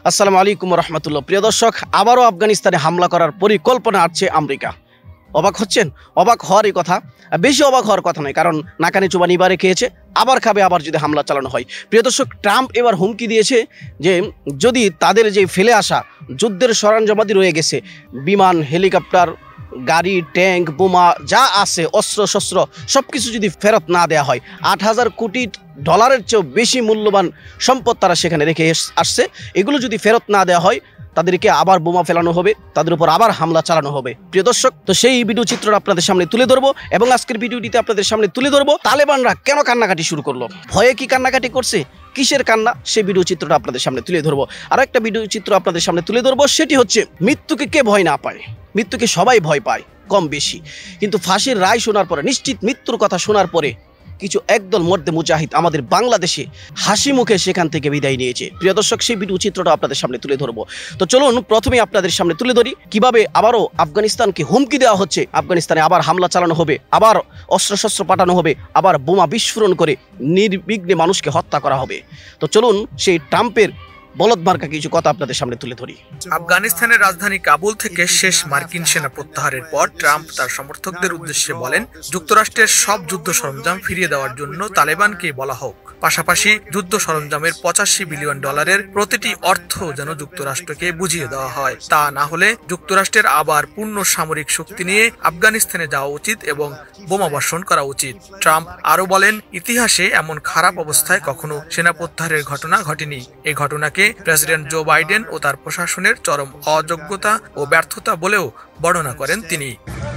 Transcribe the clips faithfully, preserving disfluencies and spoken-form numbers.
আসসালামু আলাইকুম রহমতুল্লাহ। প্রিয় দর্শক, আবারও আফগানিস্তানে হামলা করার পরিকল্পনা আসছে আমেরিকা। অবাক হচ্ছেন? অবাক হওয়ারই কথা, বেশি অবাক হওয়ার কথা নয়, কারণ নাকানি চুবানি এবারে খেয়েছে, আবার খাবে আবার যদি হামলা চালানো হয়। প্রিয় দর্শক, ট্রাম্প এবার হুমকি দিয়েছে যে যদি তাদের যে ফেলে আসা যুদ্ধের সরঞ্জামাদি রয়ে গেছে, বিমান, হেলিকপ্টার, গাড়ি, ট্যাঙ্ক, বোমা যা আছে, অস্ত্র শস্ত্র সব কিছু যদি ফেরত না দেওয়া হয়, আট হাজার কোটি ডলারের চেয়েও বেশি মূল্যবান সম্পদ তারা সেখানে রেখে আসছে, এগুলো যদি ফেরত না দেওয়া হয় তাদেরকে আবার বোমা ফেলানো হবে, তাদের উপর আবার হামলা চালানো হবে। প্রিয় দর্শক, তো সেই ভিডিও চিত্রটা আপনাদের সামনে তুলে ধরবো এবং আজকের ভিডিওটিতে আপনাদের সামনে তুলে ধরবো তালেবানরা কেন কান্নাকাটি শুরু করলো, ভয়ে কি কান্নাকাটি করছে, কিসের কান্না, সেই ভিডিও চিত্রটা আপনাদের সামনে তুলে ধরবো। আর একটা ভিডিও চিত্র আপনাদের সামনে তুলে ধরবো, সেটি হচ্ছে মৃত্যুকে কে ভয় না পায়। মৃত্যুকে সবাই ভয় পায় কম বেশি, কিন্তু ফাঁসির রায় শোনার পরে, নিশ্চিত মৃত্যুর কথা শোনার পরে কিছু একদল মর্দে মুজাহিদ আমাদের বাংলাদেশে হাসি মুখে সেখান থেকে বিদায় নিয়েছে। প্রিয় দর্শক, সেই ভিডিও চিত্রটা আপনাদের সামনে তুলে ধরবো। তো চলুন প্রথমে আপনাদের সামনে তুলে ধরি কিভাবে আবারও আফগানিস্তানকে হুমকি দেওয়া হচ্ছে, আফগানিস্তানে আবার হামলা চালানো হবে, আবার অস্ত্রশস্ত্র পাঠানো হবে, আবার বোমা বিস্ফোরণ করে নির্বিঘ্নে মানুষকে হত্যা করা হবে। তো চলুন সেই ট্রাম্পের বলদমার্কা কিছু কথা আপনাদের সামনে তুলে ধরি। আফগানিস্তানের রাজধানী কাবুল থেকে শেষ মার্কিন সেনা প্রত্যাহারের পর ট্রাম্প তার সমর্থকদের উদ্দেশ্যে বলেন, যুক্তরাষ্ট্রের সব যুদ্ধ সরঞ্জাম ফিরিয়ে দেওয়ার জন্য তালেবানকে বলা হোক। পাশাপাশি যুদ্ধ সরঞ্জামের পঁচাশি বিলিয়ন ডলারের প্রতিটি অর্থ যেন যুক্তরাষ্ট্রকে বুঝিয়ে দেওয়া হয়, তা না হলে যুক্তরাষ্ট্রের আবার পূর্ণ সামরিক শক্তি নিয়ে আফগানিস্তানে যাওয়া উচিত এবং বোমা বর্ষণ করা উচিত। ট্রাম্প আরো বলেন, ইতিহাসে এমন খারাপ অবস্থায় কখনো সেনা প্রত্যাহারের ঘটনা ঘটেনি। এই ঘটনাকে প্রেসিডেন্ট জো বাইডেন ও তার প্রশাসনের চরম অযোগ্যতা ও ব্যর্থতা বলেও বর্ণনা করেন তিনি।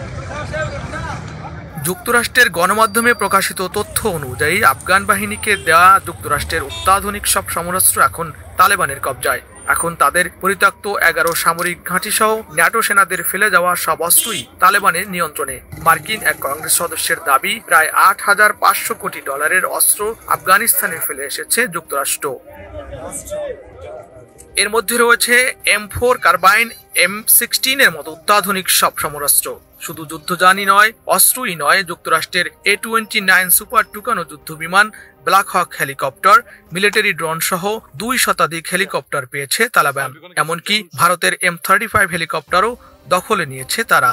যুক্তরাষ্ট্রের গণমাধ্যমে প্রকাশিত তথ্য অনুযায়ী আফগান বাহিনীকে দেওয়া যুক্তরাষ্ট্রের অত্যাধুনিক সব সমরাস্ত্র এখন তালেবানের কবজায়। এখন তাদের পরিত্যক্ত এগারো সামরিক ঘাঁটি সহ ন্যাটো সেনাদের ফেলে যাওয়া সব অস্ত্রই তালেবানের নিয়ন্ত্রণে। মার্কিন এক কংগ্রেস সদস্যের দাবি, প্রায় আট হাজার পাঁচশো কোটি ডলারের অস্ত্র আফগানিস্তানে ফেলে এসেছে যুক্তরাষ্ট্র। এর মধ্যে রয়েছে M four carbine, M sixteen এর মতো অত্যাধুনিক সব সমরাস্ত্র। শুধু যুদ্ধযানই নয়, অস্ত্রই নয়, যুক্তরাষ্ট্রের A twenty nine Super Tucano যুদ্ধ বিমান, Black Hawk helicopter, military drone সহ দুই শতাধিক হেলিকপ্টার পেয়েছে তালেবান। এমনকি ভারতের এম থার্টি ফাইভ হেলিকপ্টারও দখলে নিয়েছে তারা।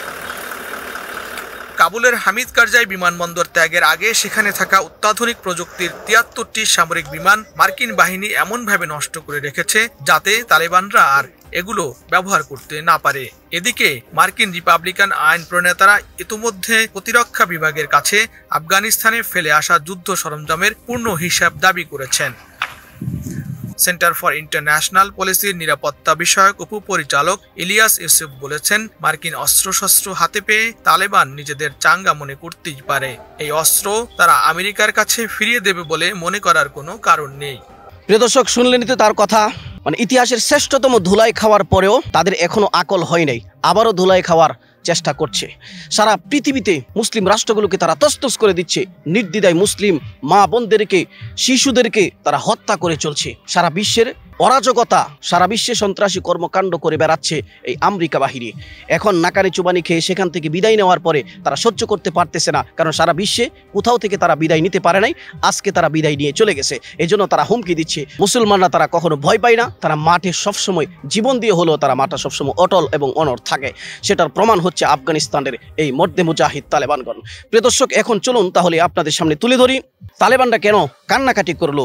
কাবুলের হামিদ কারজাই বিমানবন্দর ত্যাগের আগে সেখানে থাকা অত্যাধুনিক প্রযুক্তির তিয়াত্তরটি সামরিক বিমান মার্কিন বাহিনী এমনভাবে নষ্ট করে রেখেছে যাতে তালেবানরা আর এগুলো ব্যবহার করতে না পারে। এদিকে মার্কিন রিপাবলিকান আইন প্রণেতারা ইতোমধ্যে প্রতিরক্ষা বিভাগের কাছে আফগানিস্তানে ফেলে আসা যুদ্ধ সরঞ্জামের পূর্ণ হিসাব দাবি করেছেন। সেন্টার ফর ইন্টারন্যাশনাল পলিসির নিরাপত্তা বিষয়ক উপপরিচালক ইলিয়াস ইউসুফ বলেছেন, মার্কিন অস্ত্রশস্ত্র হাতে পেয়ে তালেবান নিজেদের চাঙ্গা মনে করতেই পারে। এই অস্ত্র তারা আমেরিকার কাছে ফিরিয়ে দেবে বলে মনে করার কোনো কারণ নেই। প্রিয় দর্শক, শুনলেনই তো তার কথা। মানে ইতিহাসের শ্রেষ্ঠতম ধুলাই খাওয়ার পরেও তাদের এখনো আকল হয় নাই, আবারও ধুলাই খাওয়ার চেষ্টা করছে। সারা পৃথিবীতে মুসলিম রাষ্ট্রগুলোকে তারা তছতছ করে দিচ্ছে, নির্দ্বিধায় মুসলিম মা বোনদেরকে, শিশুদেরকে তারা হত্যা করে চলছে। সারা বিশ্বের অরাজকতা, সারা বিশ্বে সন্ত্রাসী কর্মকাণ্ড করে বেড়াচ্ছে এই আমেরিকা বাহিনী। এখন নাকানি চুবানি খেয়ে সেখান থেকে বিদায় নেওয়ার পরে তারা সহ্য করতে পারতেছে না, কারণ সারা বিশ্বে কোথাও থেকে তারা বিদায় নিতে পারে নাই, আজকে তারা বিদায় নিয়ে চলে গেছে। এই জন্য তারা হুমকি দিচ্ছে। মুসলমানরা তারা কখনো ভয় পায় না, তারা মাঠে সবসময় জীবন দিয়ে হলেও তারা মাঠে সবসময় অটল এবং অনড় থাকে। সেটার প্রমাণ হচ্ছে আফগানিস্তানের এই মর্দে মুজাহিদ তালেবানগণ। প্রিয় দর্শক, এখন চলুন তাহলে আপনাদের সামনে তুলে ধরি তালেবানরা কেন কান্নাকাটি করলো।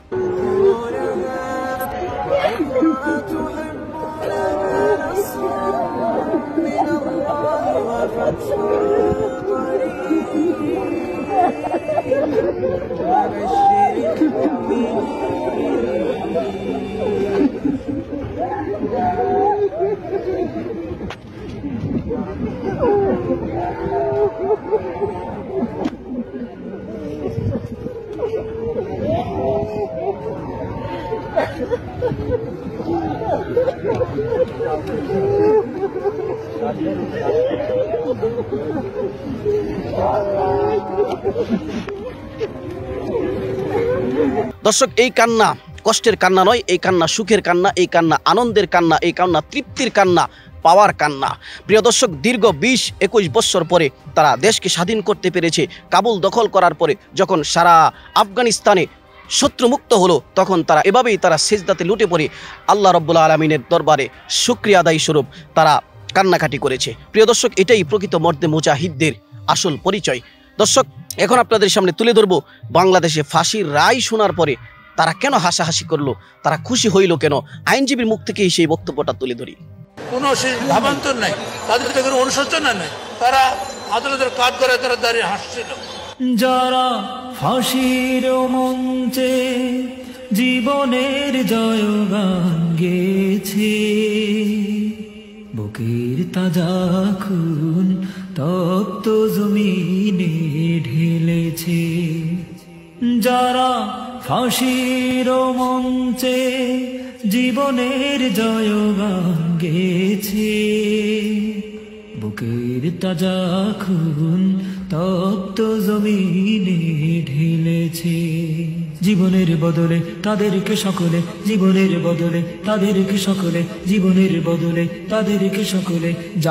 দর্শক, এই কান্না কষ্টের কান্না নয়, এই কান্না সুখের কান্না, এই কান্না আনন্দের কান্না, এই কান্না তৃপ্তির কান্না, পাওয়ার কান্না। প্রিয় দর্শক, দীর্ঘ বিশ একুশ বছর পরে তারা দেশকে স্বাধীন করতে পেরেছে। কাবুল দখল করার পরে যখন সারা আফগানিস্তানে শত্রুমুক্ত হলো, তখন তারা এভাবেই তারা সিজদাতে লুটে পড়ে আল্লাহ রাব্বুল আলামিনের দরবারে শুকরিয়া আদায় স্বরূপ তারা কান্নাকাটি করেছে। প্রিয় দর্শক, এটাই প্রকৃত মর্দে মুজাহিদদের আসল পরিচয়। দর্শক, এখন আপনাদের সামনে তুলে ধরবো বাংলাদেশে ফাঁসির রায় শোনার পরে তারা কেন হাসাহাসি করলো, তারা খুশি হইল কেন। আইনজীবীর মুখ থেকেই সেই বক্তব্যটা তুলে ধরি। কোনো ভাবান্তর নাই, তাদের থেকে কোনো অনুশোচনা নাই, তারা আদালতের কাজ করে তারা দাঁড়িয়ে হাসছিল। যারা ফাঁসির মঞ্চে জীবনের জয়গান গেছে, বুকের তাজা খুন তপ্ত জমিনে ঢেলেছে। যারা ফাঁসির মঞ্চে জীবনের জয়গান গেছে, বুকের তাজা খুন তপ্ত জমিনে ঢেলেছে। জীবনের বদলে তাদেরকে সকলে, জীবনের বদলে তাদেরকে সকলে, জীবনের বদলে তাদেরকে সকলে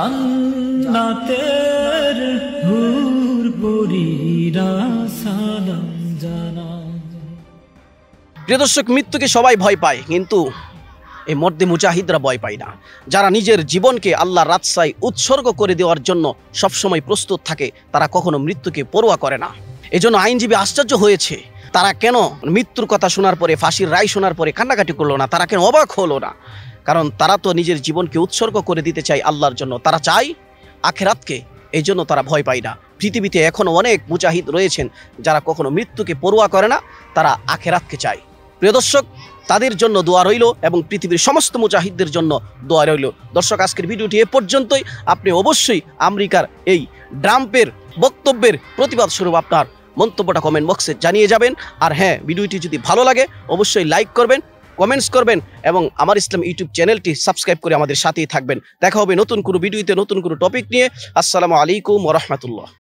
জান্নাতের হুর পরীরা সালাম জানায়। প্রিয় দর্শক, মৃত্যুকে সবাই ভয় পায়, কিন্তু এই মর্দে মুজাহিদরা ভয় পায় না। যারা নিজের জীবনকে আল্লাহর রাস্তায় উৎসর্গ করে দেওয়ার জন্য সবসময় প্রস্তুত থাকে, তারা কখনো মৃত্যুকে পরোয়া করে না। এজন্য আইনজীবী আশ্চর্য হয়েছে, তারা কেন মৃত্যুর কথা শোনার পরে, ফাঁসির রায় শোনার পরে কান্নাকাটি করলো না, তারা কেন অবাক হলো না। কারণ তারা তো নিজের জীবনকে উৎসর্গ করে দিতে চায় আল্লাহর জন্য, তারা চায় আখিরাতকে। এই জন্য তারা ভয় পায় না। পৃথিবীতে এখনো অনেক মুজাহিদ রয়েছেন যারা কখনো মৃত্যুকে পরোয়া করে না, তারা আখিরাতকে চায়। প্রিয় দর্শক, তাদের জন্য দোয়া রইল এবং পৃথিবীর সমস্ত মুজাহিদদের জন্য দোয়া রইল। দর্শক, আজকের ভিডিওটি এ পর্যন্তই। আপনি অবশ্যই আমেরিকার এই ট্রাম্পের বক্তব্যের প্রতিবাদ স্বরূপ আপনার মন্তব্যটা কমেন্ট বক্সে জানিয়ে যাবেন। আর হ্যাঁ, ভিডিওটি যদি ভালো লাগে অবশ্যই লাইক করবেন, কমেন্টস করবেন এবং আমার ইসলাম ইউটিউব চ্যানেলটি সাবস্ক্রাইব করে আমাদের সাথেই থাকবেন। দেখা হবে নতুন কোনো ভিডিওতে নতুন কোনো টপিক নিয়ে। আসসালামু আলাইকুম ওয়া রাহমাতুল্লাহ।